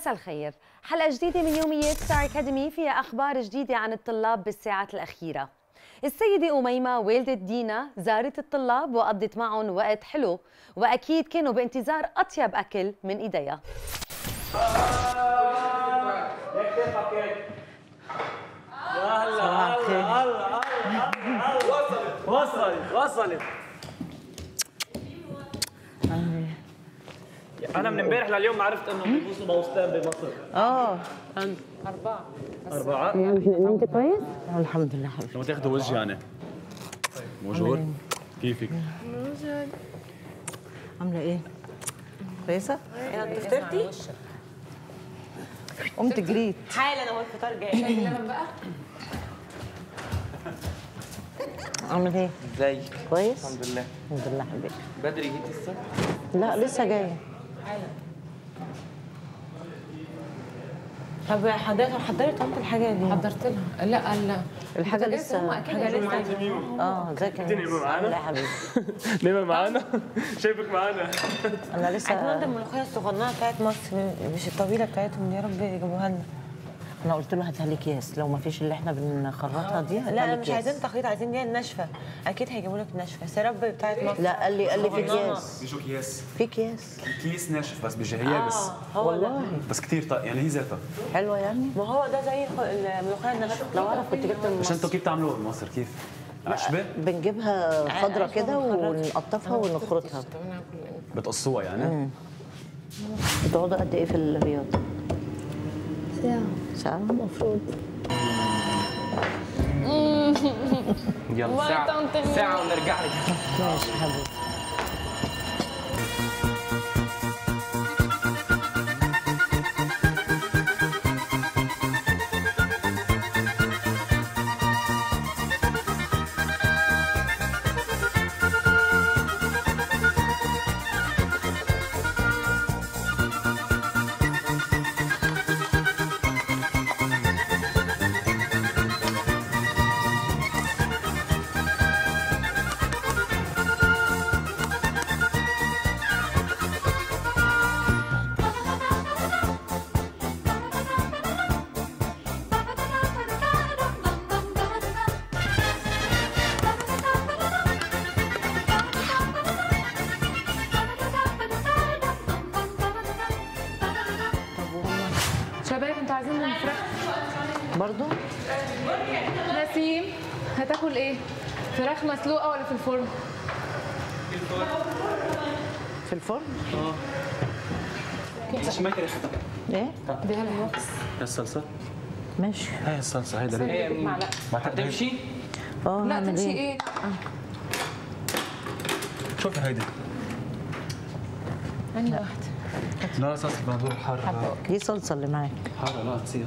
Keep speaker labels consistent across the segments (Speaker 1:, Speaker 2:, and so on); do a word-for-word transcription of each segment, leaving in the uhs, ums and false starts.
Speaker 1: مساء الخير. حلقة جديدة من يوميات ستار أكاديمي فيها أخبار جديدة عن الطلاب بالساعات الأخيرة. السيدة أميمة والدة دينا زارت الطلاب وقضت معهم وقت حلو، وأكيد كانوا بانتظار أطيب أكل من إيديها.
Speaker 2: يا هلا هلا هلا وصلت وصلت وصلت. أنا من امبارح لليوم عرفت إنه بيبوسوا بوستان بمصر.
Speaker 3: اه
Speaker 4: أربعة.
Speaker 2: أربعة؟
Speaker 1: نمت كويس؟
Speaker 3: الحمد لله حبيبي.
Speaker 2: لما تاخذوا وجه يعني. موجود؟ كيفك؟
Speaker 4: موجود.
Speaker 3: عاملة إيه؟ كويسة؟
Speaker 4: انت فطرتي؟
Speaker 3: قمت جريت
Speaker 4: حالا اهو الفطار جاي. شايف اللبن بقى؟
Speaker 3: عامل إيه؟
Speaker 5: ازيك؟
Speaker 3: كويس؟
Speaker 5: الحمد لله.
Speaker 3: الحمد لله حبيبي.
Speaker 5: بدري جيتي الصبح؟
Speaker 3: لا لسه جاية.
Speaker 4: طب حضرتك حضرت انت الحاجه دي؟
Speaker 6: حضرت لها. لا لا
Speaker 3: الحاجة لسه.
Speaker 4: حاجه لسه.
Speaker 3: اه ازيك يا ناس؟ عاملة إيه يا حبيبي؟
Speaker 2: نايمة معانا؟ شايفك معانا.
Speaker 3: أنا لسه
Speaker 4: عندنا الملوخيه الصغننه بتاعت مصر مش الطويله بتاعتهم، يا رب يجيبوها لنا.
Speaker 3: أنا قلت له هاتها لي أكياس، لو ما فيش اللي إحنا بنخرطها دي هاتها لي
Speaker 4: لا
Speaker 3: أكياس.
Speaker 4: مش عايزين تخليط، عايزين دي الناشفه. اكيد هيجيبوا لك ناشفه، بس يا رب بتاعت مصر.
Speaker 3: لا قال لي قال لي في أكياس.
Speaker 7: في شو اكياس؟
Speaker 3: في أكياس.
Speaker 7: كيس ناشف بس بيجي يابس.
Speaker 4: هو
Speaker 3: والله
Speaker 7: بس كثير طيب يعني هي ذاتها.
Speaker 3: حلوة يعني؟
Speaker 4: ما هو ده زي الملوخيه الناشفه.
Speaker 3: لو أعرف كنت جبت من
Speaker 7: بس
Speaker 3: مصر.
Speaker 7: انتوا كيف بتعملوها بمصر كيف؟ عشبة؟
Speaker 3: بنجيبها خضرة كده ونقطفها ونخرطها.
Speaker 7: بتقصوها يعني؟
Speaker 3: بتقعدوا قد إيه في الرياض؟
Speaker 1: ساعة.
Speaker 3: ساعة المفروض.
Speaker 5: يلا ساعة ساعة ونرجع لك.
Speaker 3: ماشي حبيبي.
Speaker 6: شباب انتوا عايزين فراخ
Speaker 3: برضو؟
Speaker 6: نسيم؟ هتاكل ايه؟ فراخ مسلوقه ولا في الفرن؟
Speaker 3: في الفرن؟
Speaker 7: اه شميت ريحتها.
Speaker 3: ايه؟
Speaker 6: اديها لها بوكس.
Speaker 7: الصلصة؟
Speaker 3: ماشي.
Speaker 7: هاي الصلصة هيدا ليه؟
Speaker 6: معلقه.
Speaker 5: هتمشي؟
Speaker 3: اه
Speaker 6: لا
Speaker 3: هعمل
Speaker 6: تمشي
Speaker 3: ايه؟
Speaker 6: ايه؟
Speaker 7: شوفي هيدي.
Speaker 6: انهي واحده؟
Speaker 7: لا صلصة بندور حارة.
Speaker 3: دي صلصة اللي معاك.
Speaker 7: حارة لا تصير.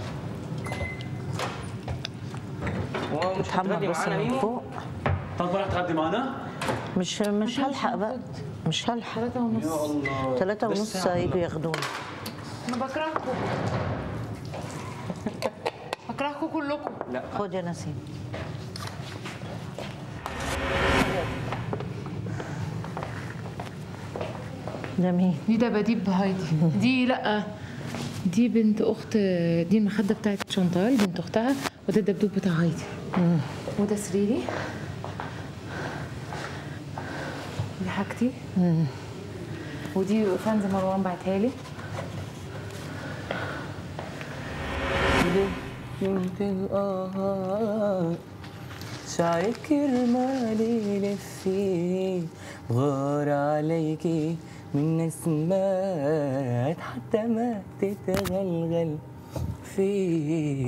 Speaker 5: مش
Speaker 3: تحمر
Speaker 5: هتغدي
Speaker 3: بس
Speaker 5: معانا
Speaker 3: من
Speaker 5: ميمو؟
Speaker 3: فوق.
Speaker 7: طب ما رح تغدي معنا؟
Speaker 3: مش مش هلحق بقى. مش هلحق.
Speaker 6: ثلاثة ونص.
Speaker 7: يا الله.
Speaker 3: ثلاثة ونص هيجوا ياخدوني.
Speaker 6: انا بكرهكم. بكرهكم كلكم.
Speaker 3: خد يا نسيم. ده مين؟
Speaker 6: دي دباديب هايدي. دي لا دي بنت اخت، دي المخده بتاعت شانتال بنت اختها، وده الدبدوب بتاع هايدي. وده سريري. دي حاجتي. ودي فانز مروان بعتها لي.
Speaker 5: يمكن اه شعرك المالي لفي غار عليكي من نسمات حتى ما تتغلغل فيه.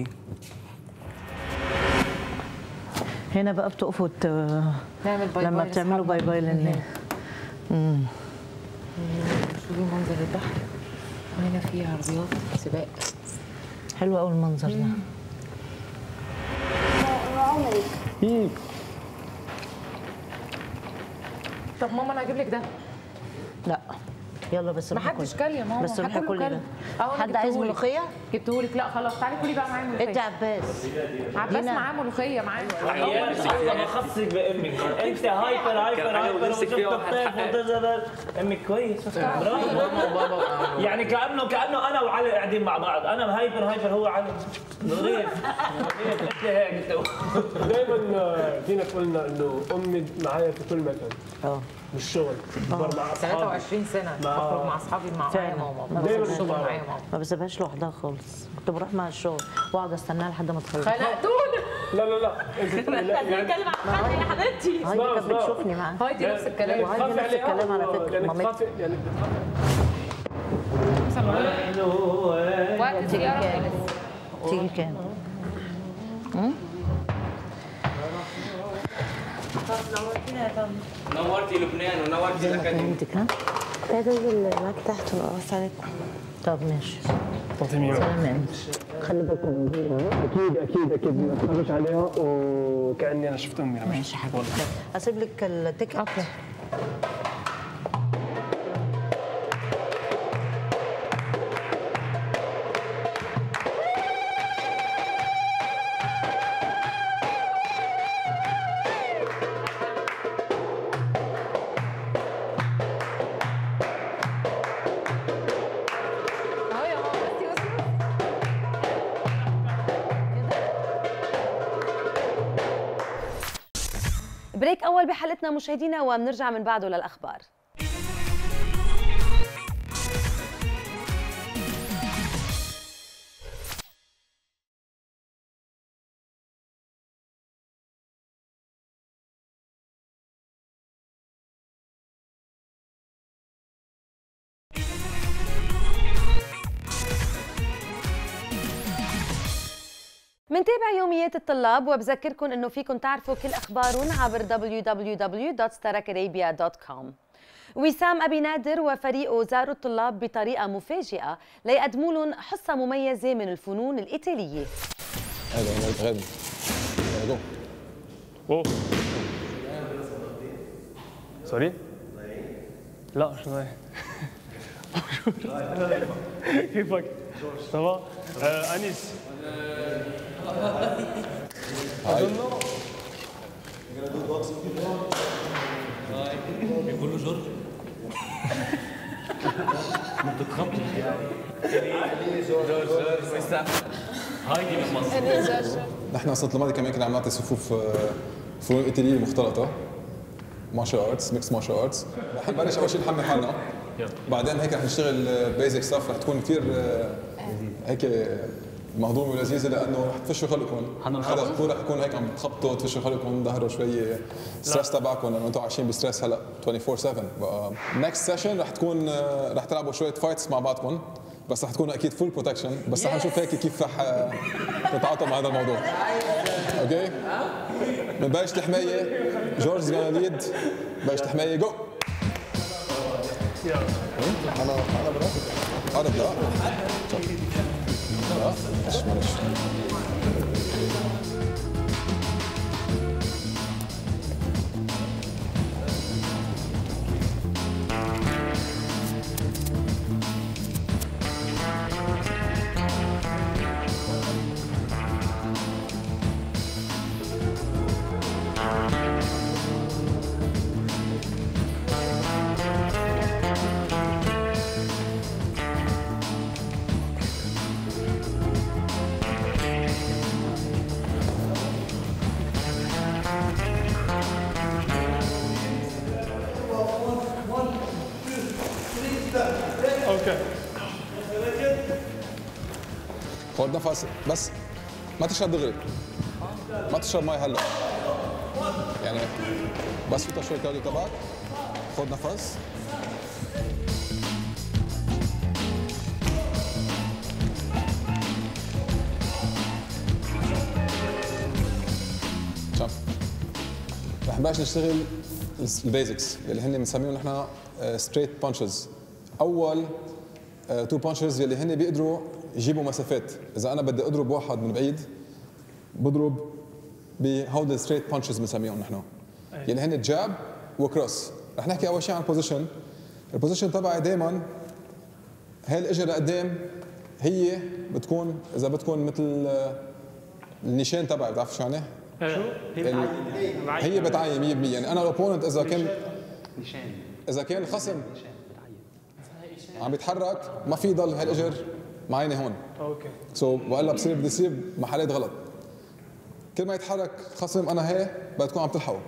Speaker 3: هنا بقى بتقفوا ت...
Speaker 6: نعمل باي
Speaker 3: لما
Speaker 6: باي
Speaker 3: بتعملوا باي باي للناس. امم
Speaker 6: شوفي منظر البحر، وهنا في عربيات سباق.
Speaker 3: حلو قوي المنظر ده.
Speaker 7: ايه
Speaker 6: طب ماما انا هجيب لك ده.
Speaker 3: لا يلا بس
Speaker 6: ما حدش كل يا ماما،
Speaker 3: بس روحي كلي ده.
Speaker 6: أهو أنا
Speaker 3: حد عايز
Speaker 6: جبتهولك.
Speaker 3: ملوخيه؟
Speaker 6: جبتهولك. لا خلاص تعالي كلي بقى معايا ملوخيه.
Speaker 3: ادي عباس.
Speaker 6: عباس
Speaker 3: دينا.
Speaker 6: معاه ملوخيه معاه.
Speaker 8: ما خصك بامك، انت هايبر هايبر هايبر وشفت امك كويس. يعني كانه كانه انا وعلي قاعدين مع بعض، انا هايبر هايبر هو علي نظيف. انت هيك
Speaker 9: دايما فينا قلنا انه امي معايا في كل مكان.
Speaker 3: اه
Speaker 9: بالشغل مع اصحابي
Speaker 6: ثلاثة وعشرين سنة بخرج مع اصحابي مع معايا ماما.
Speaker 9: دايما
Speaker 6: الشغل معايا ماما.
Speaker 3: ما بسيبهاش لوحدها خالص، كنت بروح مع الشغل واقعد استناها لحد ما تخلص.
Speaker 6: خنقتونا.
Speaker 9: لا لا لا انت يعني
Speaker 6: بنتكلم عن حد يا حبيبتي.
Speaker 3: هايدي كانت بتشوفني معاها.
Speaker 6: هايدي نفس الكلام.
Speaker 3: وهايدي نفس الكلام على فكره
Speaker 9: يعني
Speaker 3: مامتها.
Speaker 9: بتخافي يعني
Speaker 6: وقت الطيارة خلص.
Speaker 3: تيجي كام؟
Speaker 4: نورتينا يا طنط.
Speaker 2: نورتي لبنان ونورتي الاكاديميه.
Speaker 3: كلمتك ها؟
Speaker 4: عايزه انزل معاك تحت ونقص عليكم.
Speaker 3: طب ماشي.
Speaker 9: تعطيني
Speaker 3: سلام يا أمي. خلي بالكم من دي.
Speaker 9: اكيد اكيد اكيد ما اتفرجش عليها وكاني انا شفت امي.
Speaker 3: ماشي حبيبي. اسيب لك التيكت.
Speaker 6: اوكي.
Speaker 1: بريك أول بحلقتنا مشاهدينا وبنرجع من بعده للأخبار. منتابع يوميات الطلاب وبذكركم انه فيكم تعرفوا كل اخبارهم عبر دبليو دبليو دبليو دوت ستارك ارابيا دوت كوم. وسام ابي نادر وفريقه زاروا الطلاب بطريقه مفاجئه ليقدموا لهم حصه مميزه من الفنون الايطاليه.
Speaker 2: هذا غادي غادي
Speaker 9: اوه سوري؟ لا مش ضايع. كيفك؟ تمام؟ انيس
Speaker 2: هاي
Speaker 7: بيقول له جورج ما بتتخبط يعني جورج جورج وسام هايدي من مصر.
Speaker 2: نحن السنه الماضيه كمان كنا عم نعطي صفوف فنون ايطاليه مختلطه مارشال ارتس ميكس مارشال ارتس. رح نبلش اول شيء نحمل حالنا بعدين هيك رح نشتغل بيزك ستاف رح تكون كثير هيك مهضومه ولذيذه لانه رح تفشوا خلقكم. حدا تكون رح يكون هيك عم تخبطوا تفشوا خلقكم ظهروا شوي ستريس تبعكم لانه انتم عايشين بستريس هلا أربعة وعشرين سبعة. بقى نكست سيشن رح تكون رح تلعبوا شويه فايتس مع بعضكم بس رح تكونوا اكيد فول بروتكشن بس رح نشوف هيك كيف رح تتعاطوا مع هذا الموضوع. اوكي بنبلش الحمايه. جورج زغانا ليد بلش الحمايه جو. انا انا براسي انا لا لا مش معلش. خذ نفس بس ما تشرب دغري ما تشرب مي هلا يعني بس فوت شوي الكارديو تبعك. خذ نفس شوف رح نبلش نشتغل البيزكس اللي هن بنسميهم نحن ستريت بانشز. اول تو بانشز يلي هن بيقدروا يجيبوا مسافات. اذا انا بدي اضرب واحد من بعيد بضرب بهودي الستريت بانشز بنسميهم نحن يلي هن جاب وكروس. رح نحكي اول شيء عن بوزيشن البوزيشن تبعي دائما هاي الاجر لقدام هي بتكون اذا بتكون مثل النيشان تبعي، بتعرف شو يعني؟
Speaker 7: شو؟
Speaker 2: هي بتعين مية بالمية. يعني انا الاوبوننت اذا كان اذا كان الخصم عم بيتحرك ما في ضل هالاجر معينه هون.
Speaker 9: اوكي.
Speaker 2: سو so, والا بصير بدي يصير محلات غلط. كل ما يتحرك خصم انا هي بتكون عم تلحقه.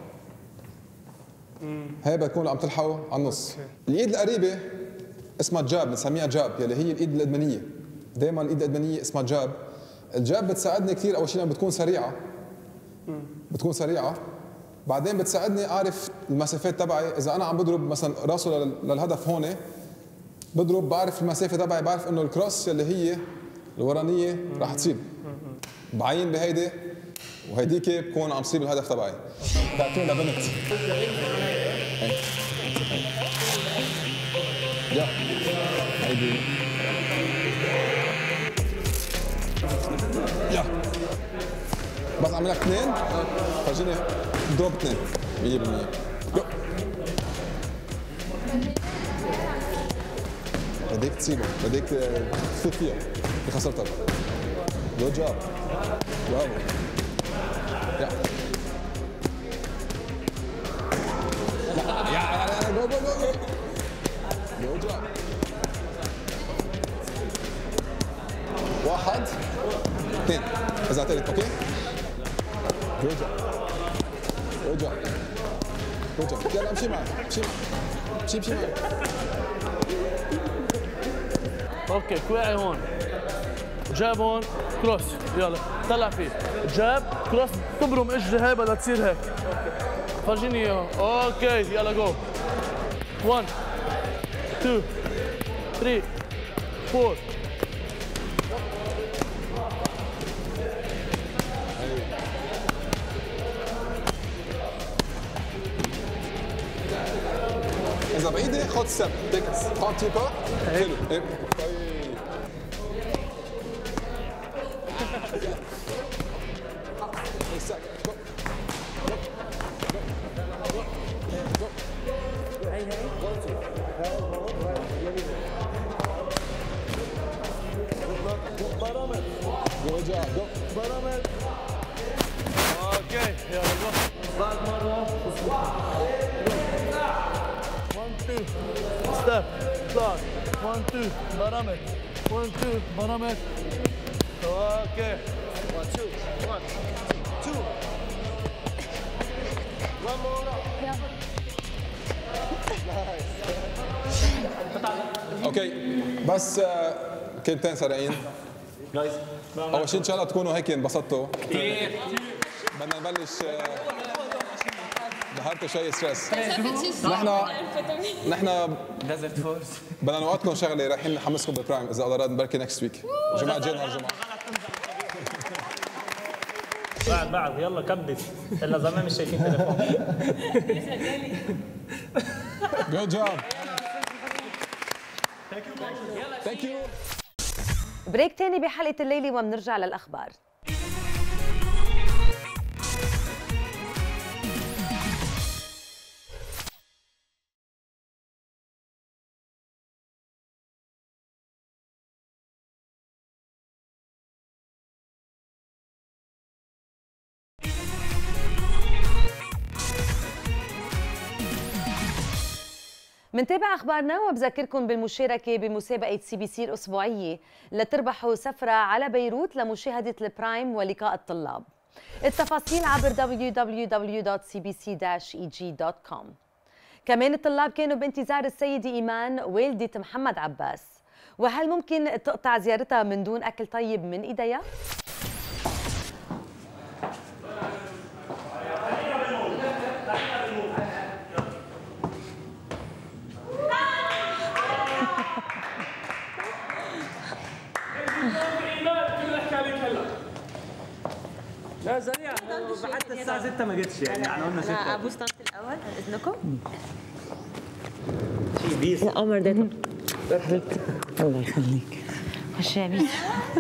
Speaker 2: هي بتكون عم تلحقه على النص. الايد القريبه اسمها جاب، بنسميها جاب يلي هي الايد الادمانيه. دائما الايد الادمانيه اسمها جاب. الجاب بتساعدني كثير، اول شيء بتكون سريعه. بتكون سريعه. بعدين بتساعدني اعرف المسافات تبعي، اذا انا عم بضرب مثلا راسه للهدف هون بضرب بعرف المسافه تبعي، بعرف انه الكروس اللي هي الورانيه راح تصيب. بعين بهيدي وهيديك بكون عم صيب الهدف تبعي. تعطينا بنت. يا هيدي يا بس اعمل لك اثنين، فرجيني ضرب اثنين مية بالمية. يو بديك تسيبه، بديك تفوت فيها اللي خسرتك. جود جاب. برافو. يا يا يا جو جو جو جو جاب. واحد اثنين إذا ثالث. اوكي. جود جاب. جود جاب. جود جاب. يلا امشي معي، امشي معي. امشي امشي معي.
Speaker 10: اوكي كوعي هون، جاب هون كروس، يلا طلع فيه، جاب كروس تبرم اجري هاي بدها تصير هيك. فرجيني اياها. اوكي يلا جو. واحد اثنين ثلاثة أربعة.
Speaker 2: إذا بعيدة خد ستيب، تيك prends petit pas. حلو. هيك. Good job. Go.
Speaker 10: برامج. اوكي يلا جو. بعد مرة. واحد اثنين ستيب ستارت. واحد اثنين برامج. واحد اثنين برامج. اوكي. واحد اثنين واحد اثنين. One more.
Speaker 2: اوكي بس كلمتين سريعين. اول شيء ان شاء الله تكونوا هيك انبسطتوا كثير. بدنا نبلش ظهرتوا شوي ستريس. نحن نحن
Speaker 5: ديزرت فورس
Speaker 2: بدنا نوعدكم شغله، رايحين نحمسكم بالبرايم اذا قدرت بركي نكست ويك. الجمعه الجايه نهار الجمعه.
Speaker 8: بعد بعد يلا كبس، الا زمان مش شايفين تليفون.
Speaker 2: جود جوب. ثانك يو.
Speaker 1: بريك تاني بحلقة الليلة وبنرجع للأخبار. منتابع اخبارنا وبذكركم بالمشاركه بمسابقه سي بي سي الاسبوعيه لتربحوا سفره على بيروت لمشاهده البرايم ولقاء الطلاب. التفاصيل عبر دبليو دبليو دبليو دوت سي بي سي داش اي جي دوت كوم. كمان الطلاب كانوا بانتظار السيده ايمان والده محمد عباس، وهل ممكن تقطع زيارتها من دون اكل طيب من ايديها؟
Speaker 8: لا سريع، حتى الساعة ستة ما جتش يعني، احنا قلنا ستة.
Speaker 4: لا ابوس طنط الاول عن اذنكم.
Speaker 8: شي بيس
Speaker 4: القمر ده
Speaker 3: الله يخليك.
Speaker 4: خش يا بيس.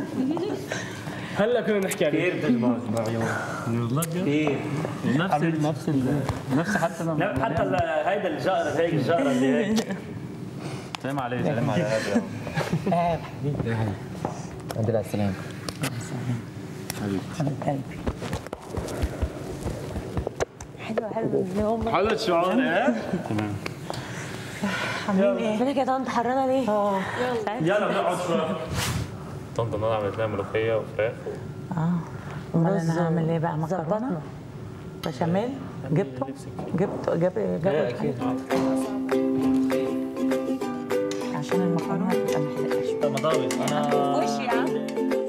Speaker 9: هلا كنا نحكي عليه.
Speaker 8: كثير دجماج بعيون والله كثير. نفس نفس نفس حتى حتى هيدا الجقرة هيك الجقرة اللي هيك
Speaker 7: سلام عليك. سلام على هذا.
Speaker 3: ايه حبيبي.
Speaker 5: الحمد لله على السلامة.
Speaker 3: حبيب قلبي.
Speaker 4: حلوه حلوه اليوم.
Speaker 7: حلو الشعور ايه؟ تمام.
Speaker 4: عاملين ايه؟ مالك يا طنط حرانه ليه؟ اه
Speaker 8: يلا نقعد شويه. طنط انا عملت لنا ملوخيه وفراخ.
Speaker 3: اه امال انا هعمل ايه بقى؟ مكرونه بشاميل جبته؟ جبته جاب جابه اكيد عشان المكرونه تبقى محرقه شويه.
Speaker 8: مضاوي انا
Speaker 4: وش يا عم؟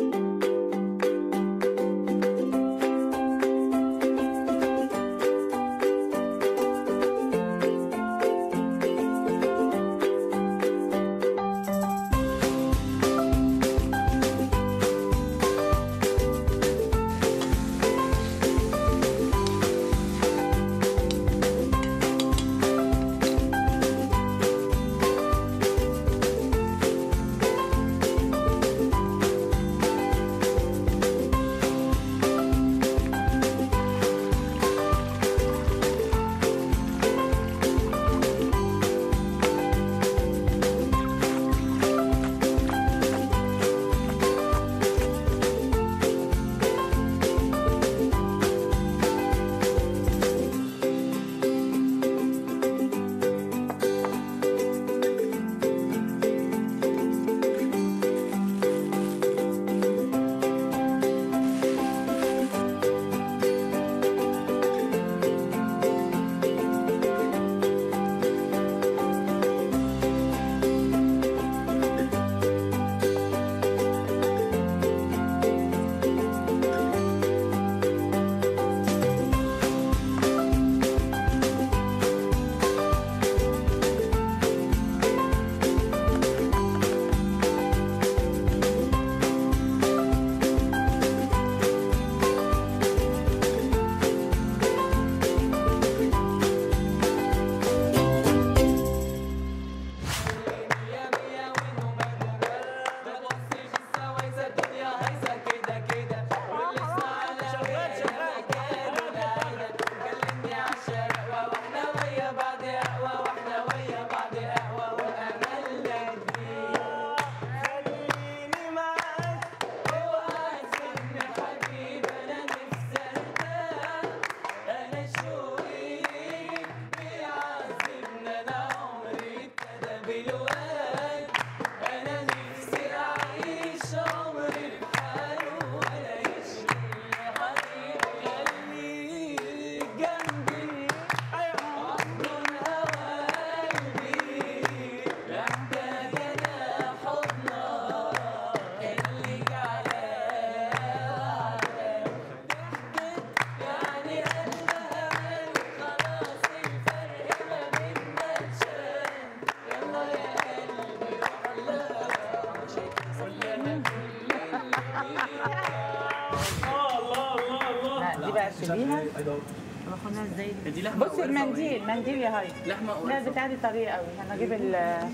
Speaker 3: دي بقى شيليها. باخدها ازاي؟
Speaker 7: دي لحمه.
Speaker 3: بصي المنديل منديل يا هاي.
Speaker 7: لحمه.
Speaker 3: لا بتاعتي طريه قوي. انا اجيب ال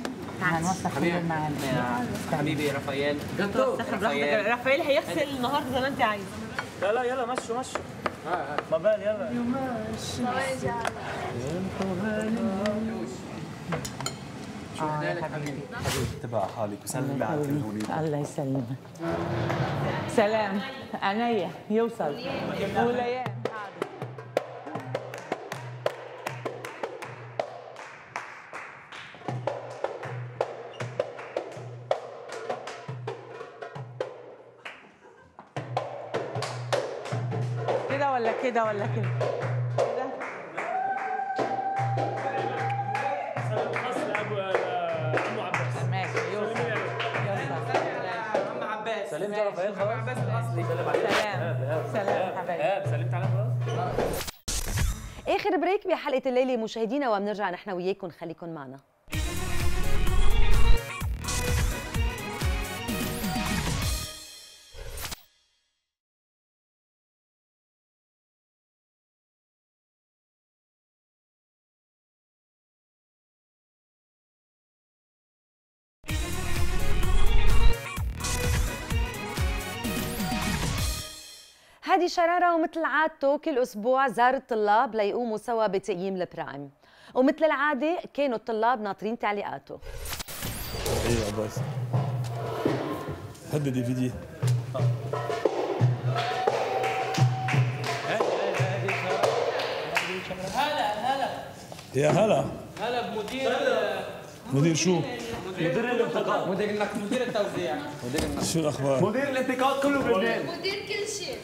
Speaker 3: هنوسخ معانا.
Speaker 5: حبيبي رافائيل.
Speaker 4: براحتك رافائيل هيغسل النهارده زي ما انت عايزه.
Speaker 8: يلا يلا مشوا مشوا. ما بال يلا.
Speaker 3: اه يا حبيبي.
Speaker 7: حبيبتي تبع حالك وسلمي على الهونيك.
Speaker 3: الله يسلمك. سلام عينيا يوصل وليان. كده ولا كده ولا كده؟
Speaker 5: سلمت على رافائيل خلاص؟ عباس الاصلي.
Speaker 3: سلام سلام حبايبي.
Speaker 5: سلمت على خلاص؟
Speaker 1: اخر بريك بحلقه الليله مشاهدينا وبنرجع نحن وياكم، خليكم معنا. هادي شرارة ومثل عادته كل أسبوع زار الطلاب ليقوموا سوا بتقييم البرايم، ومثل العادة كانوا الطلاب ناطرين تعليقاته.
Speaker 10: ايه عباس هدي دي في دي
Speaker 5: هلا هلا
Speaker 10: يا هلا
Speaker 5: هلا بمدير
Speaker 10: مدير شو؟
Speaker 5: مدير الانتقاد مدير مدير التوزيع مدير
Speaker 10: شو الاخبار؟
Speaker 5: مدير الانتقاد كله بلبنان
Speaker 11: مدير كل شيء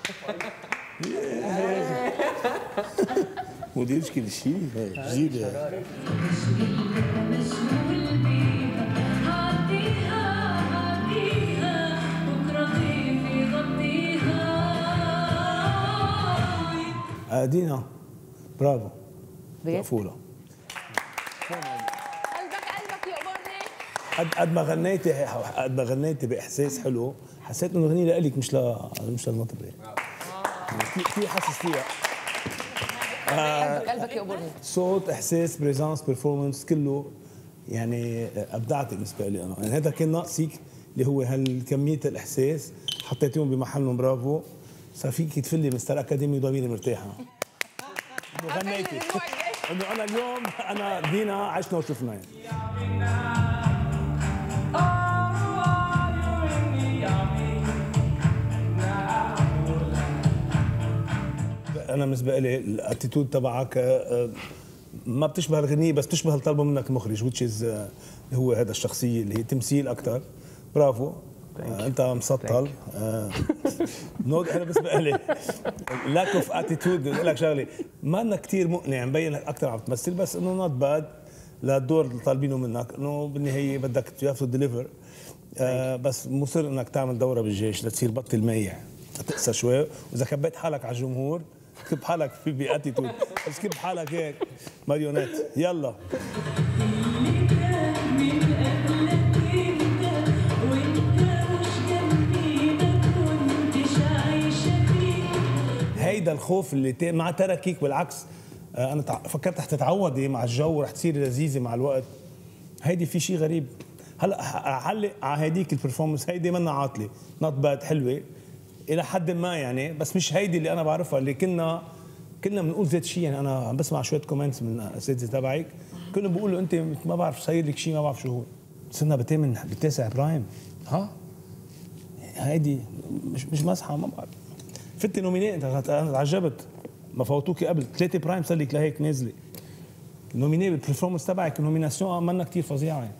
Speaker 10: مدير كل شيء جديدة دينا برافو مقفولة
Speaker 11: قلبك قلبك يقبرني
Speaker 10: قد قد ما غنيتي قد ما غنيتي باحساس حلو حسيت انه الاغنيه لإلك مش ل مش للمطربه كثير كثير حاسس فيها
Speaker 11: قلبك قلبك يقبرني
Speaker 10: صوت احساس بريزانس بيرفورمانس كله يعني ابدعتي بالنسبه لي انا يعني هذا كان ناقصك اللي هو هالكميه الاحساس حطيتيهم بمحلهم برافو صار فيك تفلي مستر اكاديمي وضميري مرتاحه غنيتي انه انا اليوم انا دينا عشنا وشفنا يعني انا بالنسبه لي الاتيتود تبعك ما بتشبه الغنية بس بتشبه اللي طالبه منك المخرج which is اللي هو هذا الشخصيه اللي هي تمثيل اكثر برافو آه انت مسطل نود انا بالنسبه لي لاك اوف اتيتود بقول لك شغله ما انك كثير مقنع مبين لك اكثر عم تمثل بس انه نوت باد للدور اللي طالبينه منك انه بالنهايه بدك يو هاف تو ديليفر بس مصر انك تعمل دوره بالجيش لتصير بطل ميح تقسى شوي واذا كبيت حالك على الجمهور كب حالك في باتيتود بس كب حالك هيك ماريونيت يلا هيدا الخوف اللي ما تركك بالعكس انا فكرت رح تتعودي مع الجو رح تصير لذيذه مع الوقت هيدي في شيء غريب هلا اعلق على هيديك البرفورمانس هيدي منا عاطله نوت باد حلوه الى حد ما يعني بس مش هيدي اللي انا بعرفها اللي كنا كنا بنقول ذات شيء يعني انا عم بسمع شويه كومنتس من الاساتذه تبعك كلهم بيقولوا انت ما بعرف صاير لك شيء ما بعرف شو هو صرنا بثامن بالتاسع برايم ها هيدي مش مش مزحه ما بعرف فت نوميني انت انا تعجبت ما فوتوكي قبل ثلاثه برايم صار لك لهيك نازله نوميني بالبرفورمانس تبعك النوميناسيون منا كثير فظيعه يعني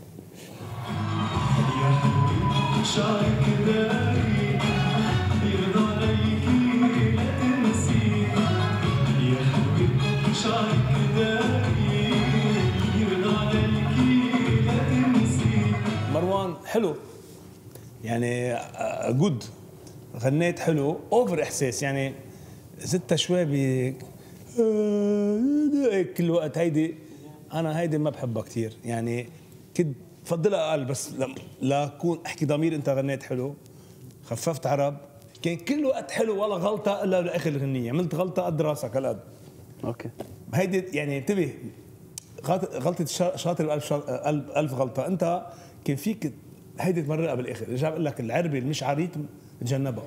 Speaker 10: مروان حلو يعني جود غنيت حلو اوفر احساس يعني زدتها شوي ب كل وقت هيدي انا هيدي ما بحبها كثير يعني كنت بفضلها اقل بس لاكون احكي ضمير انت غنيت حلو خففت عرب كان كل وقت حلو ولا غلطه الا باخر الغنيه عملت غلطه قد راسك هالقد
Speaker 7: اوكي
Speaker 10: هيدي يعني انتبه غلطه شاطر بألف ألف غلطه انت كان فيك هيدي تمرقها بالاخر رجع بقول لك العربه اللي مش على ريتم تجنبها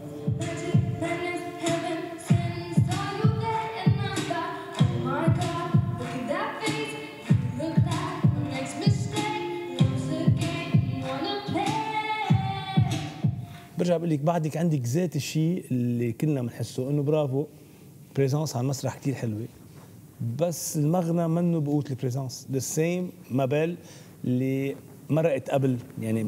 Speaker 10: برجع بقول لك بعدك عندك ذات الشيء اللي كلنا بنحسه انه برافو بريزانس على المسرح كثير حلوه بس المغنى منه بقوه البريزانس ذا سيم مابل اللي مرقت قبل يعني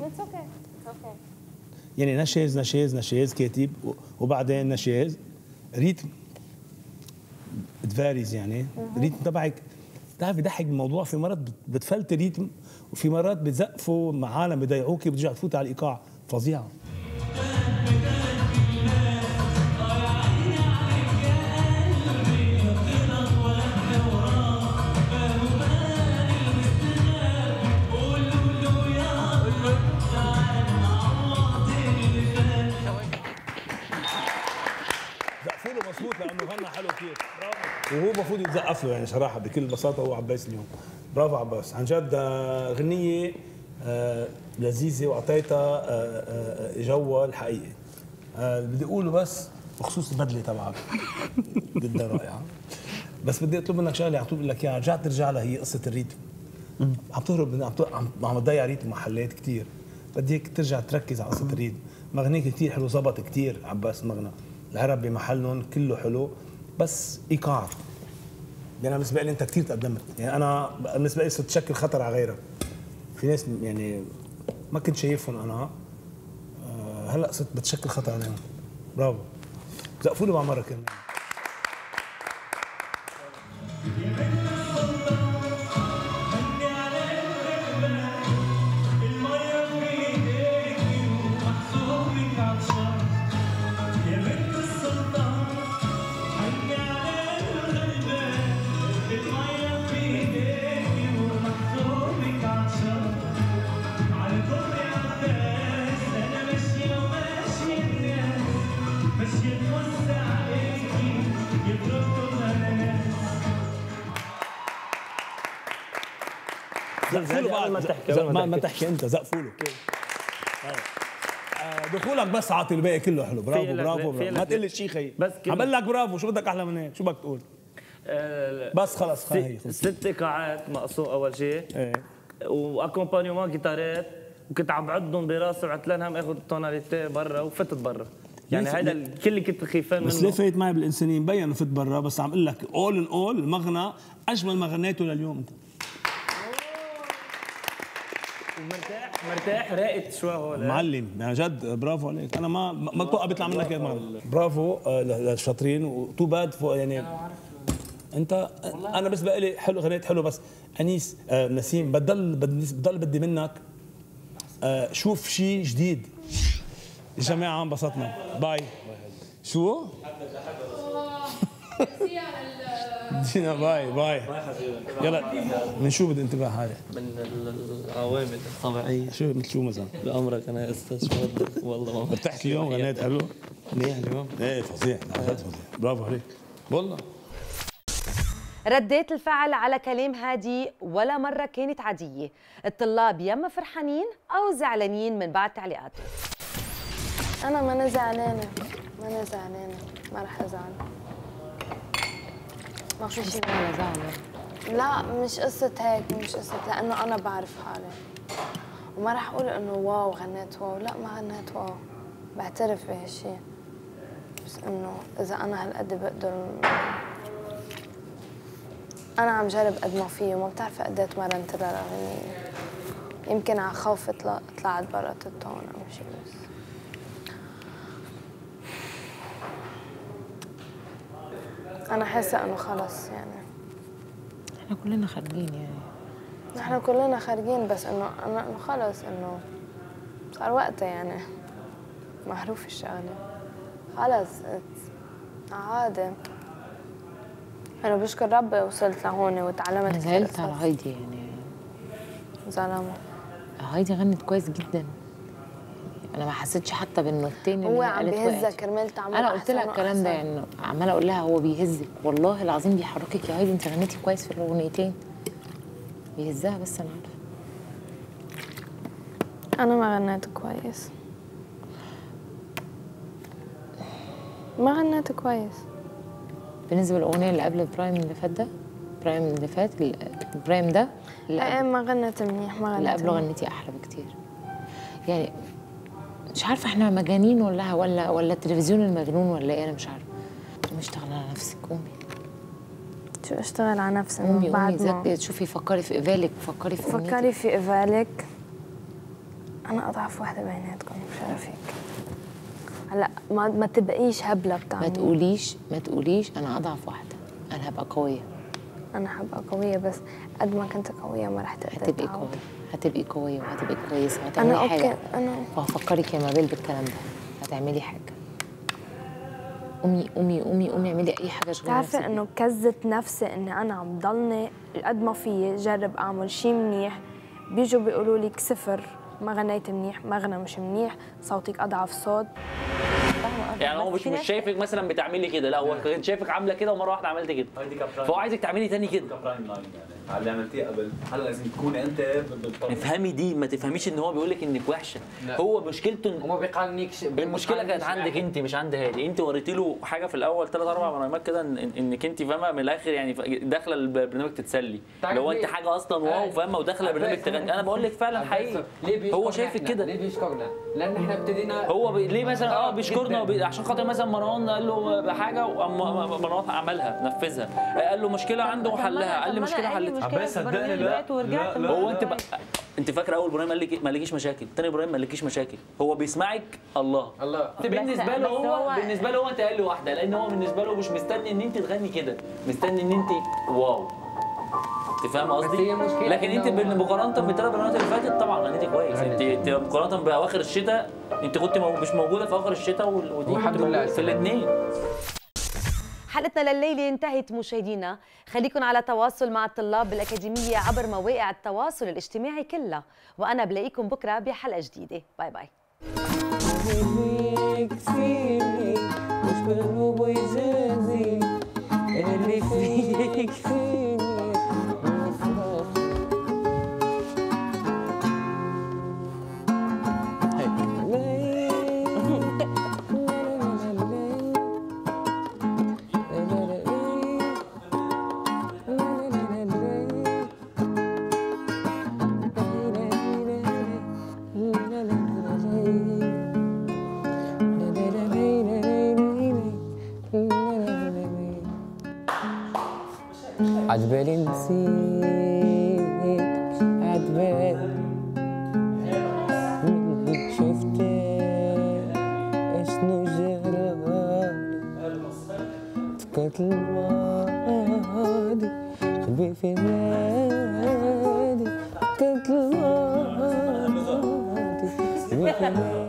Speaker 10: يعني نشاز نشاز نشاز كاتب وبعدين نشاز ريتم بتفاريز يعني الريتم تبعك بتعرف بضحك الموضوع في مرات بتفلت ريتم وفي مرات بتزقفوا مع عالم بضيعوكي بترجع تفوت على الايقاع فظيعه مظبوط لانه غنى حلو كثير برافو وهو المفروض يتزقف له يعني صراحه بكل بساطه هو عباس اليوم برافو عباس عن جد غنيه لذيذه واعطيتها جوها الحقيقي بدي اقوله بس بخصوص البدله تبعك جدا رائعه بس بدي اطلب منك شغله على طول بقول لك اياها رجعت ترجع لها هي قصه الريتم
Speaker 12: عم تهرب عم عم عم تضيع ريت محلات كثير. بدي هيك ترجع تركز على قصه الريد. مغنيك كثير حلو، زبط كثير عباس مغنى. العرب بمحلهم كله حلو بس ايقاع. يعني انا بالنسبه لي انت كثير تقدمت، يعني انا بالنسبه لي صرت تشكل خطر على غيرك. في ناس يعني ما كنت شايفهم انا، هلا صرت بتشكل خطر عليهم. برافو. زقفوا له مع مره كمان. زقفوا له بعد ما, ما تحكي انت، زقفوا له. دخولك بس عاطي الباقي كله حلو. برافو برافو, برافو. ما تقول لي شيء خيي، عم بقول لك برافو. شو بدك احلى من هيك؟ شو بدك تقول؟ بس خلص خلي
Speaker 8: ست ايقاعات مقصود اول شيء، ايه، واكومبانيومون جيتارات، وكنت عم بعدهم براسي وعتلان هم اخذ التوناليتي برا وفتت برا. يعني هذا الكل اللي كنت خيفان منه.
Speaker 12: بس ليه فايت معي بالانسانيه؟ مبين انه فت برا، بس عم اقول لك اول ان اول المغنى اجمل ما غنيته لليوم انت.
Speaker 8: مرتاح مرتاح راقت شوي هون
Speaker 12: معلم يعني جد. برافو عليك. انا ما ما بتوقع بيطلع منك هيك معلم. برافو للشاطرين وتو باد يعني. انت انا بالنسبه لي حلو، غنيت حلو، بس انيس آه نسيم بضل بضل بدي منك آه شوف شيء جديد. الجماعه انبسطنا. باي. شو؟ دينا باي باي. يلا من شو بدي انتباه حالي؟
Speaker 8: من العوامل الطبيعيه.
Speaker 12: شو مثل شو مثلا؟
Speaker 8: بأمرك انا يا استاذ شو بدك؟ والله ما
Speaker 12: ارتحت اليوم، غنيت حلو؟
Speaker 8: منيح اليوم؟
Speaker 12: ايه فظيع، فظيع. برافو عليك والله.
Speaker 1: ردات الفعل على كلام هادي ولا مرة كانت عادية. الطلاب ياما فرحانين أو زعلانين من بعد تعليقاته.
Speaker 13: أنا ماني زعلانة، ماني زعلانة، ما رح أزعل. ما في شيء زعلة. لا مش قصة هيك، مش قصة، لأنه أنا بعرف حالي. وما رح أقول إنه واو غنيت واو، لا ما غنيت واو. بعترف بهالشيء. بس إنه إذا أنا هالقد بقدر، أنا عم جرب قد ما فيه، وما بتعرفي قديت مرنت للأغنية. يمكن على خوف طلعت برات التون أو شيء. بس أنا حاسة إنه خلص يعني.
Speaker 6: إحنا كلنا خارجين يعني.
Speaker 13: نحن كلنا خارجين، بس إنه أنا إنه خلص إنه صار وقتها يعني. معروف الشغلة. خلص عادي. أنا بشكر ربي وصلت لهون وتعلمت.
Speaker 6: زعلت على هايدي يعني.
Speaker 13: زلمة.
Speaker 6: هايدي غنت كويس جدا. انا ما حسيتش حتى بانه التاني
Speaker 13: هو عم بيهزك كرمال تعمل.
Speaker 6: انا قلت لها الكلام ده يعني، عماله اقول لها هو بيهزك والله العظيم بيحركك يا هايدي، انت غنيتي كويس في الاغنيتين. بيهزها بس انا عارفه.
Speaker 13: انا ما غنيت كويس. ما غنيت كويس.
Speaker 6: بالنسبه للاغنيه اللي قبل برايم اللي فات ده، برايم اللي فات برايم ده
Speaker 13: ايه ما غنيت منيح، ما غنيت.
Speaker 6: اللي قبله غنيتي احلى بكتير. يعني مش عارفه احنا مجانين ولا ولا ولا التلفزيون المجنون ولا ايه، انا مش عارفه. قومي اشتغلي على نفسك. قومي
Speaker 13: شو اشتغل على نفسي؟
Speaker 6: قومي بعد ما تشوفي، فكري في قبالك، فكري في
Speaker 13: فكري في قبالك. انا اضعف وحده بيناتكم بشرفك. هلا ما ما تبقيش هبله بتعملي.
Speaker 6: ما تقوليش ما تقوليش انا اضعف واحده، انا هبقى قويه.
Speaker 13: انا هبقى قويه، بس قد ما كنت قويه ما رح تقدري.
Speaker 6: هتبقي قويه، هتبقي قويه وهتبقي كويسه وهتعملي
Speaker 13: أنا
Speaker 6: حاجه.
Speaker 13: أوكي. انا
Speaker 6: وهفكرك يا مابيل بالكلام ده، هتعملي حاجه. قومي قومي قومي قومي اعملي اي حاجه شغل.
Speaker 13: بتعرفي انه كزت نفسي اني انا عم ضلني قد ما فيي جرب اعمل شيء منيح، بيجوا بيقولوا لك صفر، ما غنيت منيح، مغنى مش منيح، صوتك اضعف صوت.
Speaker 14: يعني هو مش مش شايفك مثلا بتعملي كده، لا هو كان شايفك عامله كده ومره واحده عملتي كده، فهو عايزك تعملي تاني كده.
Speaker 7: على اللي عملتيه قبل، هلا لازم تكون انت بالطريقه.
Speaker 14: افهمي دي، ما تفهميش ان هو بيقول لك انك وحشه.
Speaker 5: لا.
Speaker 14: هو مشكلته ان
Speaker 5: وما بيقارنيكش.
Speaker 14: المشكله كانت عندك انت مش عند هادي. انت وريتي له حاجه في الاول ثلاث اربع برامجات كده إن- انك انت فاهمه من الاخر، يعني داخله البرنامج تتسلي، لو انت حاجه اصلا واو فاهمه وداخله البرنامج تغني. انا بقول لك فعلا حقيقي هو شايفك كده.
Speaker 5: ليه بيشكرنا؟ لان احنا ابتدينا
Speaker 14: هو بي... ليه مثلا اه بيشكرنا وبي... عشان خاطر مثلا مروان قال له بحاجه ومروان عملها نفذها، قال له مشكله عنده وحلها، قال لي مشكله حلتها.
Speaker 7: عباس صدقني لا لا
Speaker 14: هو انت بقى انت فاكره اول ابراهيم قال لك ما لكيش مشاكل، ثاني ابراهيم ما لكيش مشاكل، هو بيسمعك الله
Speaker 5: الله.
Speaker 14: بالنسبه له هو بالنسبه له هو انت اقل واحده، لان هو بالنسبه له مش مستني ان انت تغني كده، مستني ان انت واو. انت فاهم قصدي؟ لكن انت مقارنه بالثلاث برامج اللي فاتت طبعا غنيتي كويس. انت انت مقارنه باواخر الشتاء انت كنت مش موجوده في اواخر الشتاء ودي
Speaker 5: والحمد لله
Speaker 14: في الاثنين.
Speaker 1: حلقتنا لليلة انتهت مشاهدينا، خليكم على تواصل مع الطلاب بالأكاديمية عبر مواقع التواصل الاجتماعي كلها، وأنا بلاقيكم بكرة بحلقة جديدة. باي باي.
Speaker 4: مش بالروب ويزازي اللي فيك فيني. عجبالي نسيت عجبالي شفتك اشنو جرالي فكرت الماضي قلبي في نادي فكرت الماضي قلبي في نادي